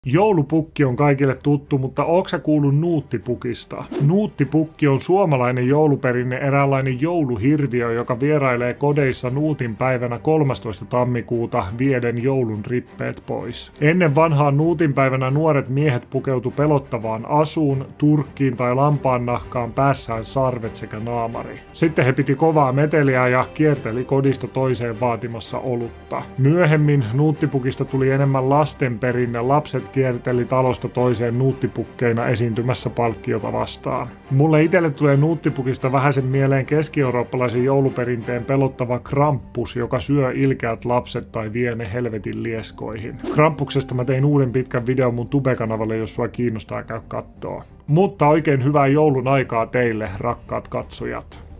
Joulupukki on kaikille tuttu, mutta ootko sä kuullut nuuttipukista? Nuuttipukki on suomalainen jouluperinne, eräänlainen jouluhirviö, joka vierailee kodeissa nuutin päivänä 13. tammikuuta vieden joulun rippeet pois. Ennen vanhaan nuutin päivänä nuoret miehet pukeutu pelottavaan asuun, turkkiin tai lampaannahkaan päässään sarvet sekä naamari. Sitten he piti kovaa meteliä ja kierteli kodista toiseen vaatimassa olutta. Myöhemmin nuuttipukista tuli enemmän lasten perinne, lapset kierteli talosta toiseen nuuttipukkeina esiintymässä palkkiota vastaan. Mulle itselle tulee nuuttipukista vähäsen mieleen keski-eurooppalaisen jouluperinteen pelottava Krampus, joka syö ilkeät lapset tai vie ne helvetin lieskoihin. Krampuksesta mä tein uuden pitkän videon mun Tube-kanavalle, jos sua kiinnostaa käy kattoo. Mutta oikein hyvää joulun aikaa teille, rakkaat katsojat.